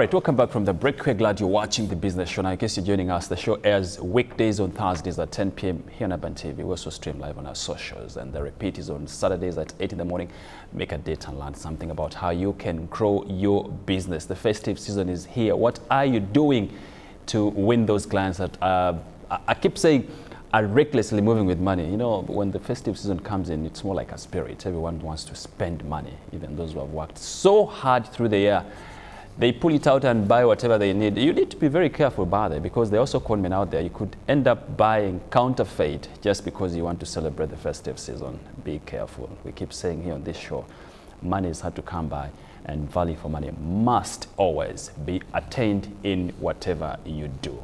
right, welcome back from the break. We're glad you're watching The Business Show. Now, in case you're joining us, the show airs weekdays on Thursdays at 10 p.m. here on Urban TV. We also stream live on our socials, and the repeat is on Saturdays at 8 in the morning. Make a date and learn something about how you can grow your business. The festive season is here. What are you doing to win those clients that I keep saying are recklessly moving with money? You know, when the festive season comes in, it's more like a spirit. Everyone wants to spend money, even those who have worked so hard through the year. They pull it out and buy whatever they need. You need to be very careful about it, because there are also con men out there. You could end up buying counterfeit just because you want to celebrate the festive season. Be careful. We keep saying here on this show, money is hard to come by, and value for money must always be attained in whatever you do.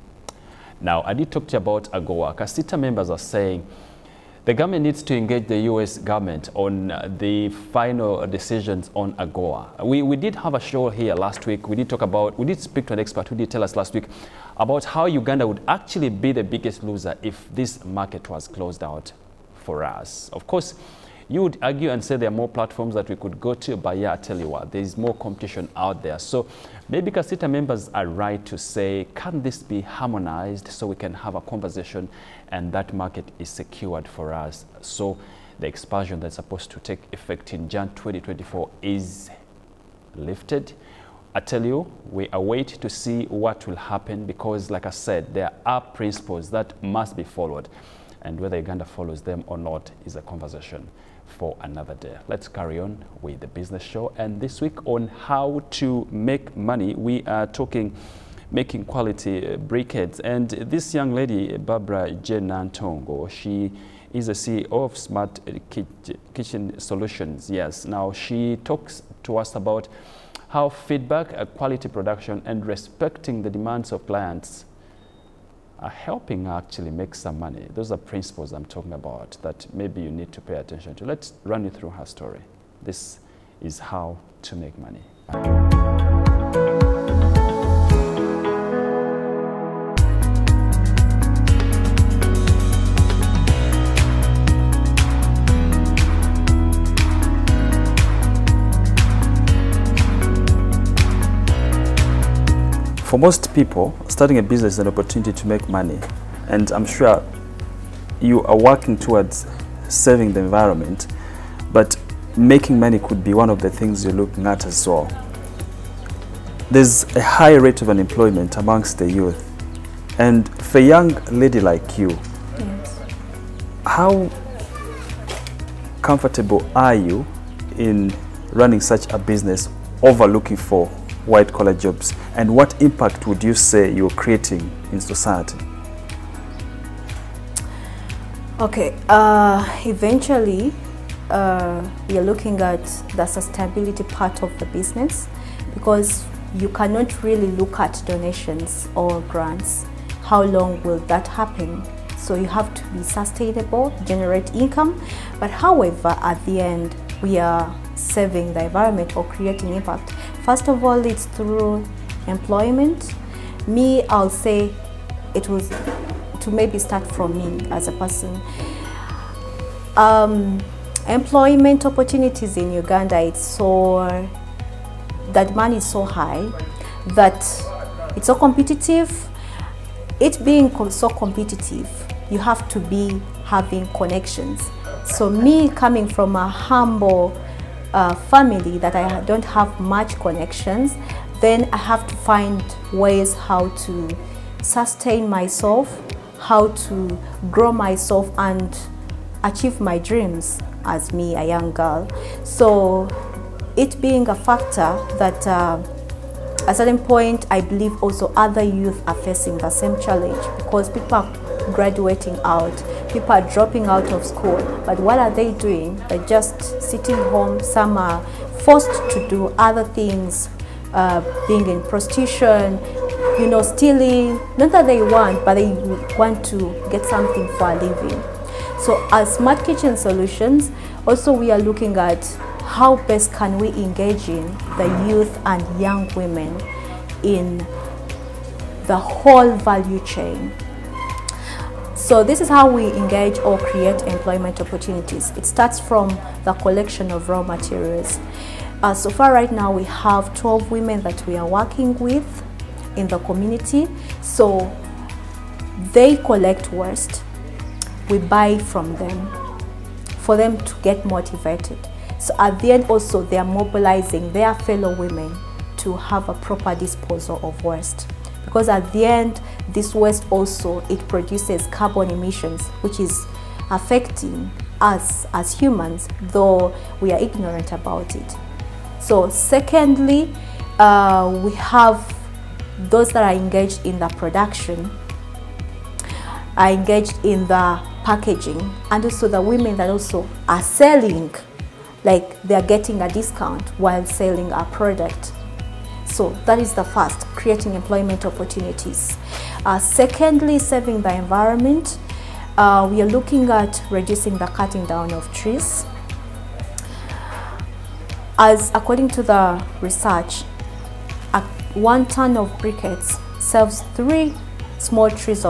Now, I did talk to you about AGOA. Kasita members are saying the government needs to engage the U.S. government on the final decisions on AGOA. We did have a show here last week. We did speak to an expert who did tell us last week about how Uganda would actually be the biggest loser if this market was closed out for us. Of course, you would argue and say there are more platforms that we could go to, but yeah, I tell you what, there is more competition out there. So maybe Kasita members are right to say, can this be harmonized so we can have a conversation and that market is secured for us? So the expansion that's supposed to take effect in Jan 2024 is lifted. I tell you, we await to see what will happen, because like I said, there are principles that must be followed, and whether Uganda follows them or not is a conversation for another day. Let's carry on with The Business Show. And this week on how to make money, we are talking making quality briquettes. And this young lady, Barbara Jane Nantongo, she is the CEO of Smart Kitchen Solutions. Yes, now she talks to us about how feedback, quality production, and respecting the demands of clients are helping actually make some money. Those are principles I'm talking about that maybe you need to pay attention to. Let's run you through her story. This is how to make money. For most people, starting a business is an opportunity to make money, and I'm sure you are working towards saving the environment, but making money could be one of the things you're looking at as well. There's a high rate of unemployment amongst the youth, and for a young lady like you, yes, how comfortable are you in running such a business over looking for white-collar jobs, and what impact would you say you're creating in society? Okay, eventually you're looking at the sustainability part of the business, because you cannot really look at donations or grants. How long will that happen? So you have to be sustainable, generate income, but however, at the end, we are saving the environment or creating impact. First of all, it's through employment. Me, I'll say it was to maybe start from me as a person. Employment opportunities in Uganda, it's so, that money is so high that it's so competitive. It being so competitive, you have to be having connections. So me coming from a humble family that I don't have much connections, then I have to find ways how to sustain myself, how to grow myself and achieve my dreams as me, a young girl. So it being a factor that at a certain point, I believe also other youth are facing the same challenge, because people are graduating out, people are dropping out of school, but what are they doing? They're just sitting home. Some are forced to do other things, being in prostitution, you know, stealing. Not that they want, but they want to get something for a living. So as Smart Kitchen Solutions, also we are looking at how best can we engage in the youth and young women in the whole value chain. So this is how we engage or create employment opportunities. It starts from the collection of raw materials. So far right now we have 12 women that we are working with in the community. So they collect waste, we buy from them for them to get motivated. So at the end also they are mobilizing their fellow women to have a proper disposal of waste. Because at the end, this waste also, it produces carbon emissions, which is affecting us as humans, though we are ignorant about it. So secondly, we have those that are engaged in the production, are engaged in the packaging, and also the women that also are selling, like they are getting a discount while selling our product. So that is the first, creating employment opportunities. Secondly, saving the environment. We are looking at reducing the cutting down of trees. As according to the research, 1 ton of briquettes serves 3 small trees.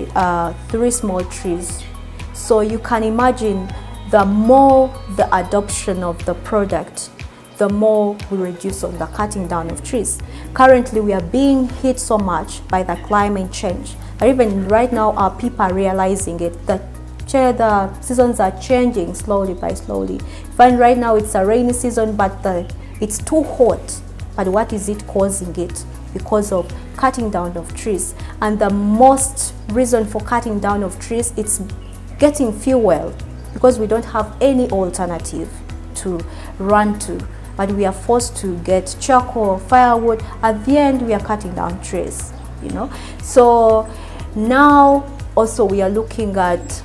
So you can imagine, the more the adoption of the product, the more we reduce on the cutting down of trees. Currently, we are being hit so much by the climate change, or even right now, our people are realizing it, that the seasons are changing slowly by slowly. Find right now it's a rainy season, but it's too hot. But what is it causing it? Because of cutting down of trees. And the most reason for cutting down of trees, it's getting fuel, because we don't have any alternative to run to. But we are forced to get charcoal, firewood. At the end, we are cutting down trees, you know. So now also we are looking at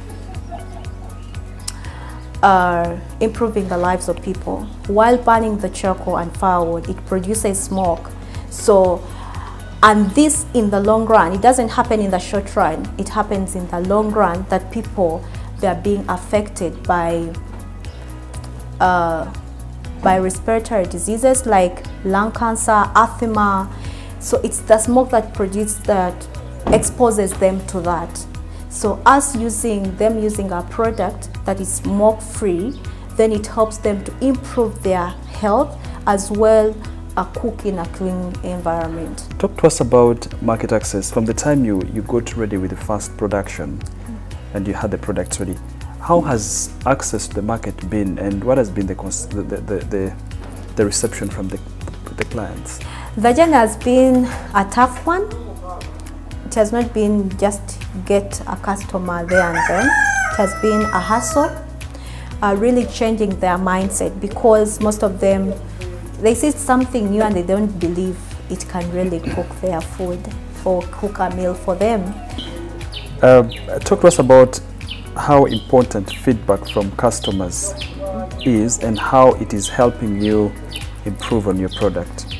improving the lives of people. While burning the charcoal and firewood, it produces smoke. So, and this in the long run, it doesn't happen in the short run, it happens in the long run, that people, they are being affected by respiratory diseases like lung cancer, asthma. So it's the smoke that exposes them to that. So us using our product that is smoke free, then it helps them to improve their health as well as cook in a clean environment. Talk to us about market access. From the time you got ready with the first production and you had the products ready, how has access to the market been, and what has been the reception from the clients? The journey has been a tough one. It has not been just get a customer there and then. It has been a hassle, really changing their mindset, because most of them, they see something new and they don't believe it can really cook their food or cook a meal for them. Talk to us about how important feedback from customers is and how it is helping you improve on your product.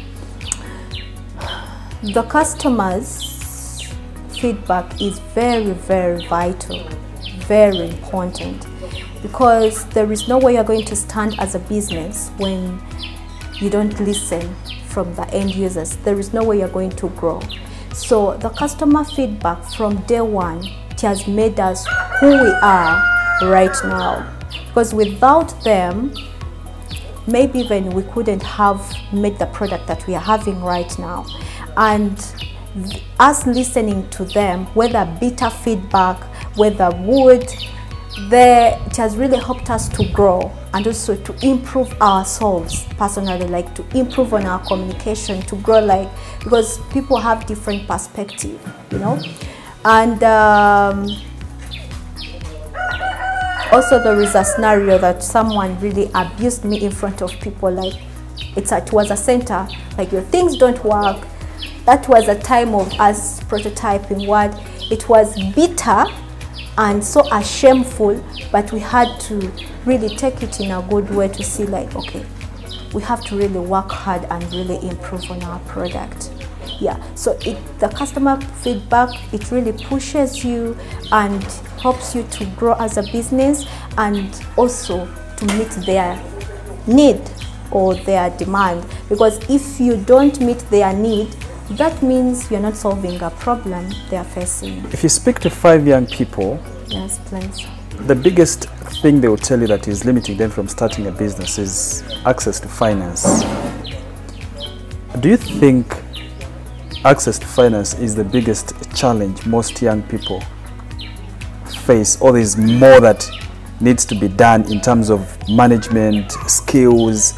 The customers' feedback is very, very vital, very important, because there is no way you're going to stand as a business when you don't listen from the end users. There is no way you're going to grow. So the customer feedback from day one, it has made us who we are right now. Because without them, maybe even we couldn't have made the product that we are having right now. And us listening to them, whether bitter feedback, whether wood, it has really helped us to grow and also to improve ourselves personally, like to improve on our communication, to grow, like, because people have different perspective, you know. And also there is a scenario that someone really abused me in front of people, like it was a center, like your things don't work. That was a time of us prototyping what it was, bitter and so shameful, but we had to really take it in a good way to see, like, okay, we have to really work hard and really improve on our product. Yeah, so the customer feedback, it really pushes you and helps you to grow as a business, and also to meet their need or their demand. Because if you don't meet their need, that means you're not solving a problem they are facing. If you speak to 5 young people, yes, please, The biggest thing they will tell you that is limiting them from starting a business is access to finance. Do you think access to finance is the biggest challenge most young people face, or there's more that needs to be done in terms of management, skills,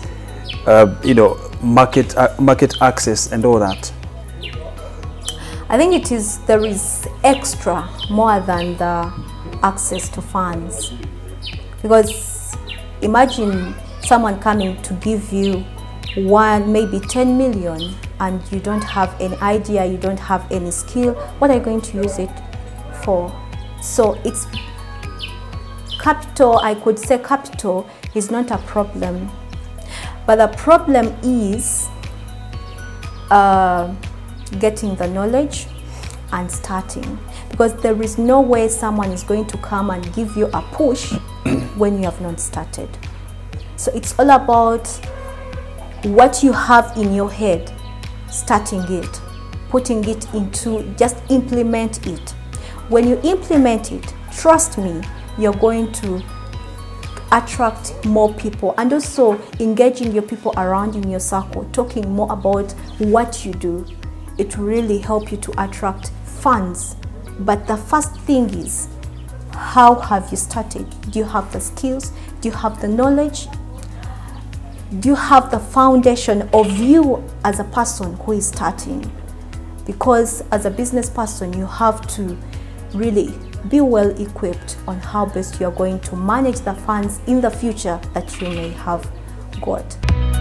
market access and all that? I think there is extra more than the access to funds, because imagine someone coming to give you maybe 10 million and you don't have any idea, you don't have any skill. What are you going to use it for? So it's capital. I could say capital is not a problem, but the problem is getting the knowledge and starting, because there is no way someone is going to come and give you a push when you have not started. So it's all about what you have in your head, starting it, putting it into, just implement it. When you implement it, trust me, you're going to attract more people, and also engaging your people around in your circle, talking more about what you do. It will really help you to attract funds. But the first thing is, how have you started? Do you have the skills? Do you have the knowledge? Do you have the foundation of you as a person who is starting? Because as a business person, you have to really be well equipped on how best you are going to manage the funds in the future that you may have got.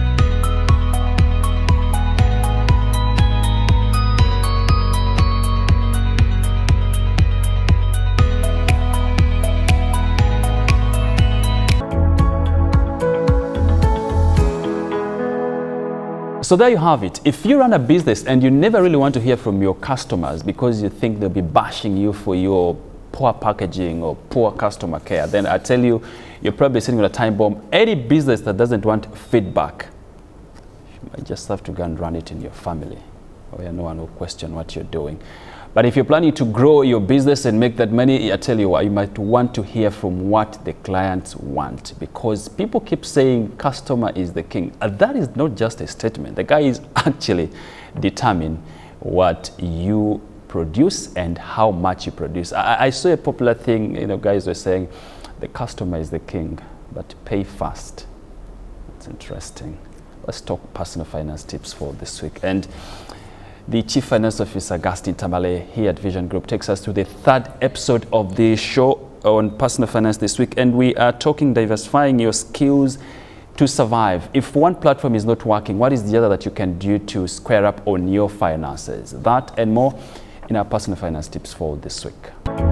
So there you have it. If you run a business and you never really want to hear from your customers because you think they'll be bashing you for your poor packaging or poor customer care, then I tell you, you're probably sitting on a time bomb. Any business that doesn't want feedback, you might just have to go and run it in your family, where no one will question what you're doing. But if you're planning to grow your business and make that money, I tell you what, you might want to hear from what the clients want, because people keep saying customer is the king. And that is not just a statement. The guy is actually determining what you produce and how much you produce. I saw a popular thing, guys were saying the customer is the king, but pay fast. That's interesting. Let's talk personal finance tips for this week. And the Chief Finance Officer, Augustine Tamale, here at Vision Group, takes us to the third episode of the show on personal finance this week. And we are talking diversifying your skills to survive. If one platform is not working, what is the other that you can do to square up on your finances? That and more in our personal finance tips for this week.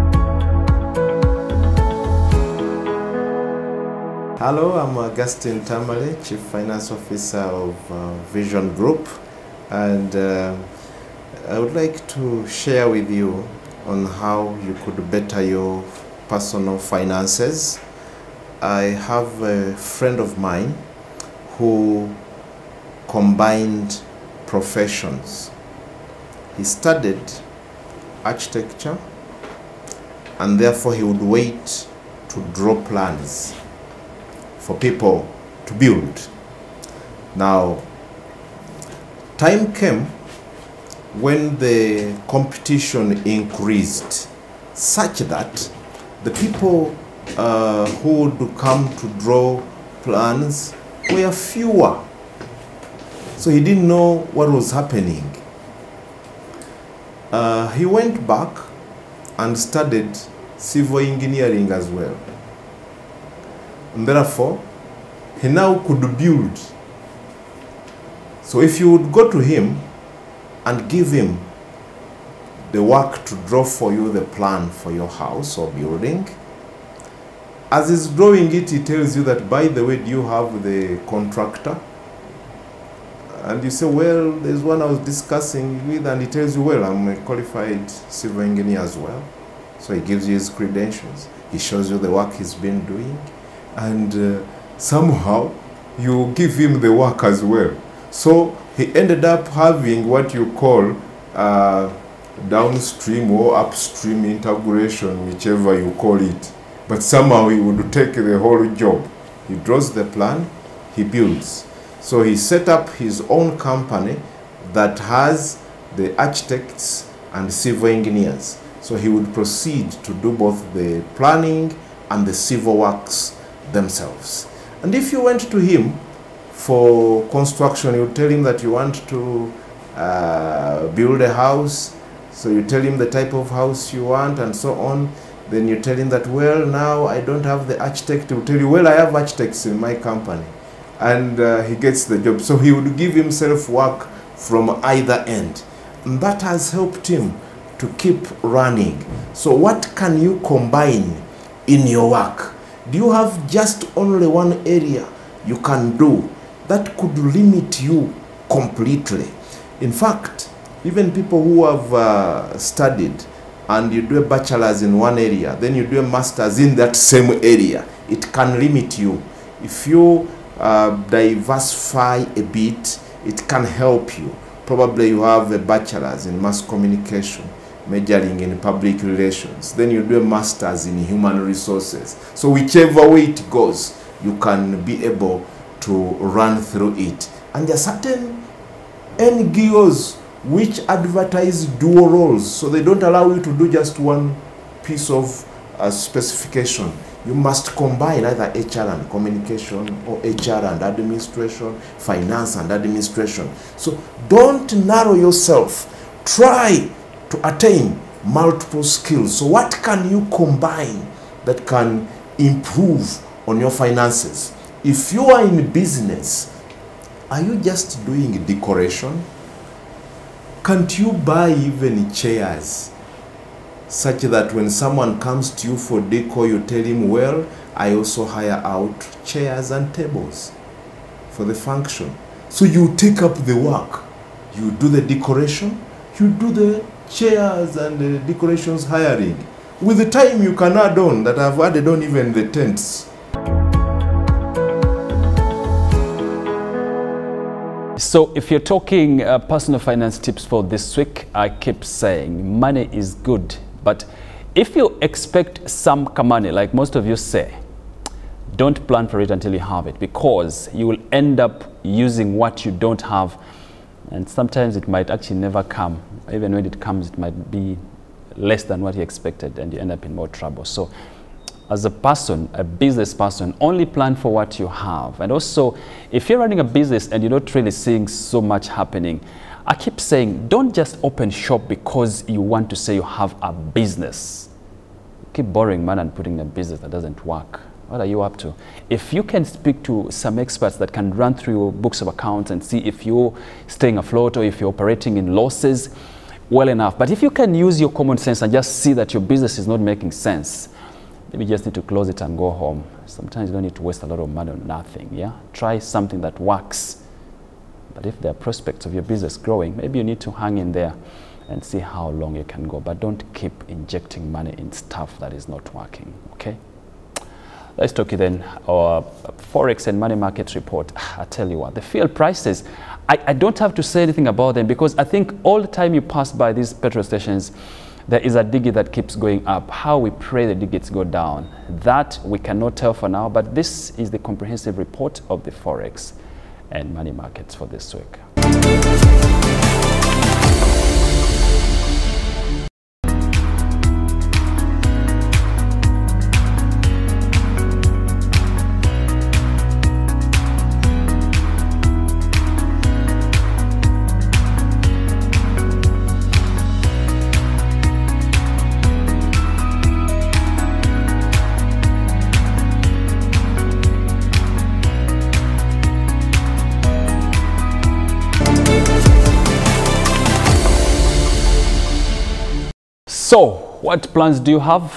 Hello, I'm Augustine Tamale, Chief Finance Officer of Vision Group. And I would like to share with you on how you could better your personal finances. I have a friend of mine who combined professions. He studied architecture, and therefore he would wait to draw plans for people to build. Now, time came when the competition increased such that the people who would come to draw plans were fewer. So he didn't know what was happening. He went back and studied civil engineering as well. And therefore, he now could build. So if you would go to him and give him the work to draw for you the plan for your house or building, as he's drawing it, he tells you that, by the way, do you have the contractor? And you say, well, there's one I was discussing with, and he tells you, well, I'm a qualified civil engineer as well. So he gives you his credentials. He shows you the work he's been doing. And somehow you give him the work as well. So he ended up having what you call downstream or upstream integration, whichever you call it, but somehow he would take the whole job. He draws the plan, he builds. So he set up his own company that has the architects and civil engineers. So he would proceed to do both the planning and the civil works themselves. And if you went to him for construction, you tell him that you want to build a house. So you tell him the type of house you want and so on. Then you tell him that, well, now I don't have the architect. He will tell you, well, I have architects in my company. And he gets the job. So he would give himself work from either end. And that has helped him to keep running. So what can you combine in your work? Do you have just only one area you can do that could limit you completely? In fact, even people who have studied and you do a bachelor's in one area, then you do a master's in that same area, it can limit you. If you diversify a bit, it can help you. Probably you have a bachelor's in mass communication, majoring in public relations. Then you do a master's in human resources. So whichever way it goes, you can be able to run through it. And there are certain NGOs which advertise dual roles. So they don't allow you to do just one piece of specification. You must combine either HR and communication or HR and administration, finance and administration. So don't narrow yourself. Try to attain multiple skills. So what can you combine that can improve on your finances? If you are in business, are you just doing decoration? Can't you buy even chairs such that when someone comes to you for decor, you tell him, well, I also hire out chairs and tables for the function. So you take up the work. You do the decoration, you do the chairs and the decorations hiring. With the time you can add on that I've added on even the tents. So if you're talking personal finance tips for this week, I keep saying money is good. But if you expect some money, like most of you say, don't plan for it until you have it, because you will end up using what you don't have. And sometimes it might actually never come. Even when it comes, it might be less than what you expected, and you end up in more trouble. So as a person, a business person, only plan for what you have. And also, if you're running a business and you're not really seeing so much happening, I keep saying, don't just open shop because you want to say you have a business. Keep borrowing money and putting in a business that doesn't work. What are you up to? If you can speak to some experts that can run through your books of accounts and see if you're staying afloat or if you're operating in losses, well enough. But if you can use your common sense and just see that your business is not making sense, maybe you just need to close it and go home. Sometimes you don't need to waste a lot of money on nothing, yeah? Try something that works. But if there are prospects of your business growing, maybe you need to hang in there and see how long you can go. But don't keep injecting money in stuff that is not working, okay? Let's talk then our Forex and money market report. I tell you what, the fuel prices, I don't have to say anything about them, because I think all the time you pass by these petrol stations, there is a digit that keeps going up. How we pray the digits go down, that we cannot tell for now, but this is the comprehensive report of the Forex and money markets for this week. So, what plans do you have?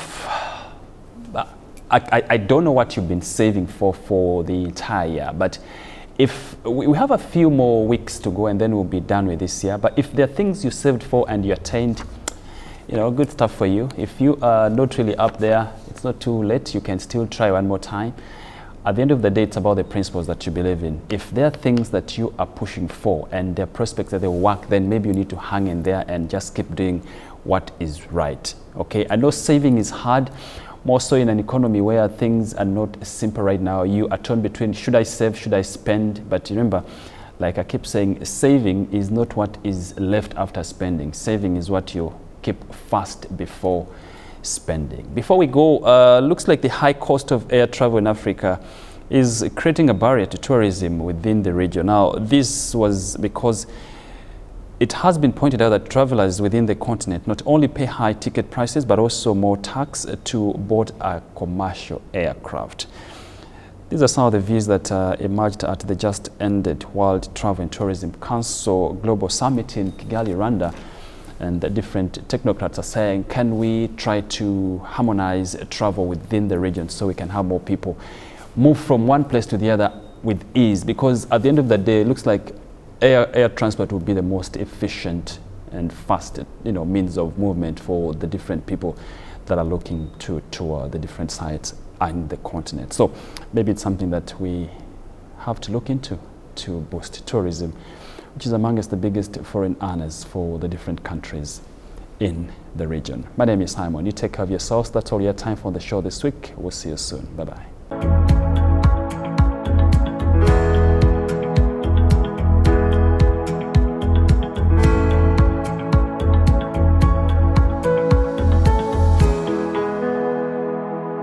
I don't know what you've been saving for the entire year, but if we have a few more weeks to go and then we'll be done with this year. But if there are things you saved for and you attained, you know, good stuff for you. If you are not really up there, it's not too late. You can still try one more time. At the end of the day, it's about the principles that you believe in. If there are things that you are pushing for and there are prospects that they work, then maybe you need to hang in there and just keep doing what is right. Okay, I know saving is hard, more so in an economy where things are not simple right now. You are torn between, should I save, should I spend? But remember, like I keep saying, saving is not what is left after spending. Saving is what you keep first before spending. Before we go, looks like the high cost of air travel in Africa is creating a barrier to tourism within the region. Now, this was because it has been pointed out that travelers within the continent not only pay high ticket prices, but also more tax to board a commercial aircraft. These are some of the views that emerged at the just ended World Travel and Tourism Council Global Summit in Kigali, Rwanda. And the different technocrats are saying, can we try to harmonize travel within the region so we can have more people move from one place to the other with ease? Because at the end of the day, it looks like air transport will be the most efficient and fast, means of movement for the different people that are looking to tour the different sites in the continent. So maybe it's something that we have to look into to boost tourism, which is amongst the biggest foreign earners for the different countries in the region. My name is Simon. You take care of yourselves. That's all your time for the show this week. We'll see you soon. Bye-bye.